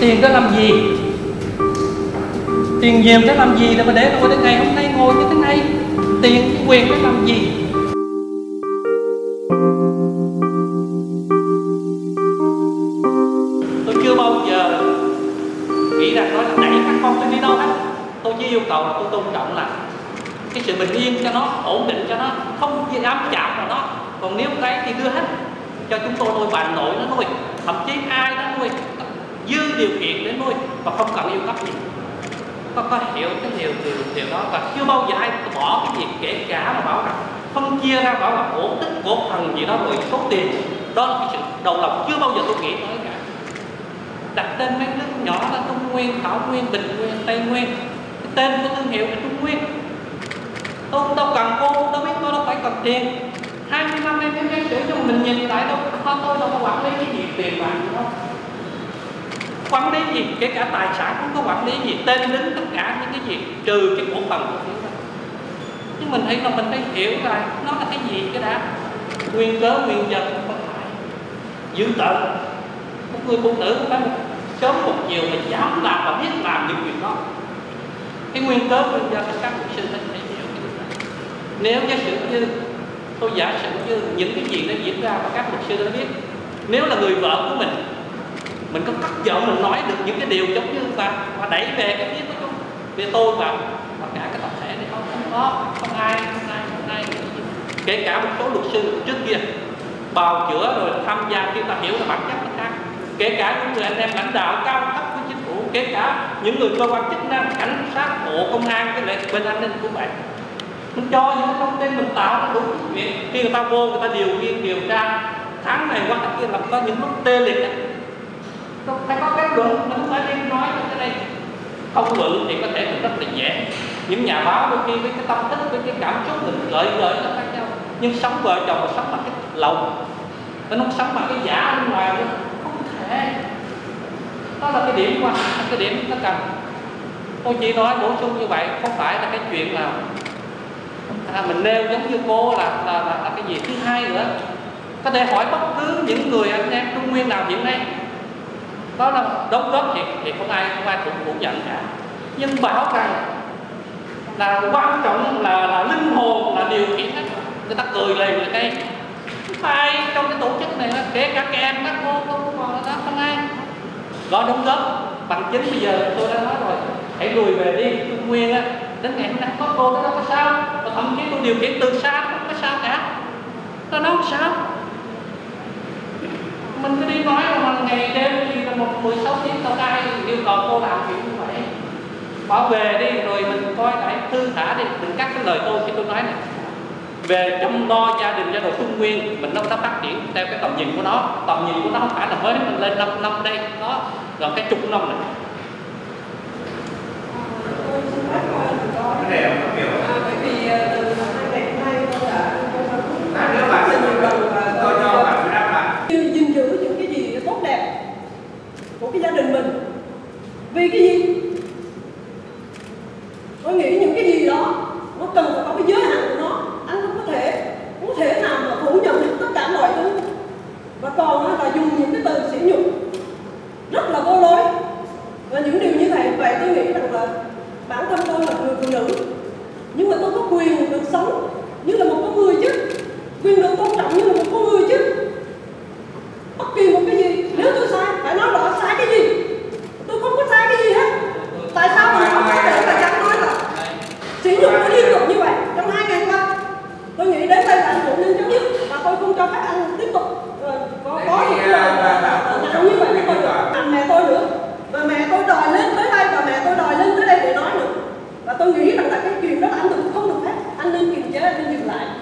Tiền để làm gì? Tiền nhiều để làm gì để mà để tôi đến ngày hôm nay ngồi như thế này? Tiền quyền để làm gì? Tôi chưa bao giờ nghĩ rằng nói là đẩy các con tôi đi đâu hết. Tôi chỉ yêu cầu là tôi tôn trọng là cái sự bình yên cho nó, ổn định cho nó, không dám chạm vào nó. Còn nếu cái thì đưa hết cho chúng tôi nuôi, bà nội nó nuôi, thậm chí ai đó nuôi, dư điều kiện để nuôi và không cần yêu cấp gì. Có hiểu cái điều đó, và chưa bao giờ ai bỏ cái gì, kể cả mà bảo rằng phân chia ra bảo là cổ tức cổ phần gì đó rồi số tiền. Đó là cái sự đầu lòng chưa bao giờ tôi nghĩ tới cả. Đặt tên mấy nước nhỏ là Trung Nguyên, Thảo Nguyên, Bình Nguyên, Tây Nguyên, cái tên của thương hiệu là Trung Nguyên. Tôi đâu cần cô, đâu biết tôi đâu phải cần tiền. 20 năm em em sửa cho mình nhìn lại đâu, tôi đâu có quản lý cái gì tiền bạc đâu. Quản lý gì, kể cả tài sản cũng có quản lý gì, tên đứng tất cả những cái gì, trừ cái cổ phần của chúng ta. Nhưng mình thấy là mình phải hiểu là nó là cái gì cái đã. Nguyên cớ nguyên nhân không phải dữ tợn. Một người phụ nữ không phải một sớm một chiều mà dám làm và biết làm những việc đó. Cái nguyên cớ nguyên nhân của các mục sư phải hiểu cái điều này. Nếu giả sử như tôi giả sử như những cái gì nó diễn ra và các mục sư đã biết, nếu là người vợ của mình có cắt giọng mình nói được những cái điều giống như và đẩy về cái phía của chúng, về tôi và cả cái tập thể này không ai kể cả một số luật sư trước kia bào chữa rồi tham gia khi ta hiểu là bản chất nó khác, kể cả những người anh em lãnh đạo cao cấp của chính phủ, kể cả những người cơ quan chức năng, cảnh sát, bộ công an, cái lệ bên an ninh cũng vậy. Mình cho những thông tin mình tạo ra đủ chuyện, khi người ta vô người ta điều tra tháng này qua tháng kia làm có những lúc tê liệt ấy. Phải có kết luận, mình không phải đi nói cái này. Không luận thì có thể mình rất là dễ. Những nhà báo đôi khi với cái tâm thức, với cái cảm xúc mình gợi nó khác nhau. Nhưng sống vợ chồng mà sống bằng cái lòng, nó không sống bằng cái giả bên ngoài nữa. Không thể. Đó là cái điểm quan trọng, cái điểm nó cần. Tôi chỉ nói bổ sung như vậy, không phải là cái chuyện là mình nêu giống như cô là cái gì. Thứ hai nữa, có thể hỏi bất cứ những người anh em Trung Nguyên nào hiện nay, đó là đóng góp thì không ai cũng phủ nhận cả, nhưng bảo rằng là quan trọng là linh hồn là điều khiển hết. Người ta cười lên là cái ai trong cái tổ chức này, kể cả các em các cô đó không ai có đóng góp bằng chứng. Bây giờ tôi đã nói rồi, hãy lùi về đi. Trung Nguyên á, đến ngày hôm nay có cô đó có sao, và thậm chí tôi điều khiển từ xa không có sao cả. Tôi nói sao mình cứ đi nói mà ngày đêm đi là 16 tiếng đâu có ai yêu cầu cô làm chuyện như vậy. Bảo về đi rồi mình coi lại thư thả đi, đừng cắt cái lời tôi khi tôi nói này. Về chăm lo gia đình, gia đồ Trung Nguyên mình nó phát triển theo cái tầm nhìn của nó. Tầm nhìn của nó không phải là mới mình lên 5 năm đây, nó gần cái chục năm này. Bởi vì từ năm 2002 tôi đã xin nhiều lần và tôi cho bạn đáp lại gìn giữ những cái gì tốt đẹp của cái gia đình mình. Vì cái gì? Tôi nghĩ những cái gì đó nó cần phải có cái giới hạn của nó. Anh không có thể nào mà phủ nhận tất cả mọi thứ, và còn là dùng những cái từ sỉ nhục rất là vô lối và những điều như vậy tôi nghĩ rằng là bản thân tôi là người phụ nữ, nhưng mà tôi có quyền được sống như là một con người chứ, quyền được tôn trọng như là một con người chứ. Bất kỳ một cái gì, nếu tôi sai phải nói rõ sai cái gì. Tôi không có sai cái gì hết. Tại sao mà không có thể là dám nói là sỉ nhục nó liên tục như vậy trong 2 ngày qua? Tôi nghĩ đến đây là anh cũng nên chấm dứt, và tôi không cho phép anh tiếp tục có những lời nặng như vậy với tôi, mẹ tôi nữa. Và mẹ tôi đòi lên tới đây, và mẹ tôi đòi lên tới đây để nói nữa. Và tôi nghĩ rằng là cái chuyện đó là anh không được phép, anh nên kiềm chế, anh nên dừng lại.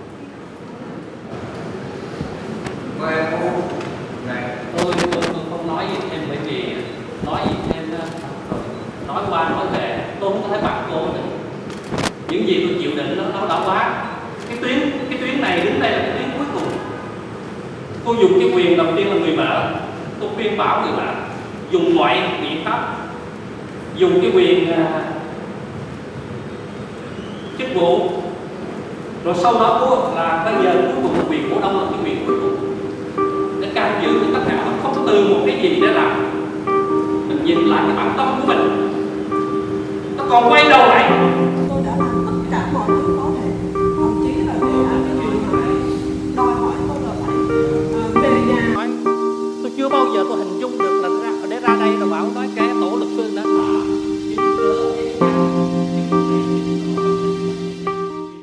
Tôi không nói gì thêm, bởi vì nói gì thêm nói qua nói về tôi không có thể bắt cô nữa. Những gì tôi chịu đựng nó đã quá. Cái tuyến này đứng đây là cái tuyến cuối cùng. Cô dùng cái quyền đầu tiên là người vợ, tôi khuyên bảo người vợ dùng mọi biện pháp, dùng cái quyền chức vụ, rồi sau đó là bây giờ cuối cùng quyền cổ đông là cái quyền cuối cùng để can dự tất cả, không có từ một cái gì để làm. Mình nhìn lại cái bản tâm của mình, nó còn quay đầu lại. Tôi đã làm tất cả mọi thứ có thể, thậm chí là kể cả cái chuyện mà đòi hỏi tôi là phải về nhà. Tôi chưa bao giờ tôi hình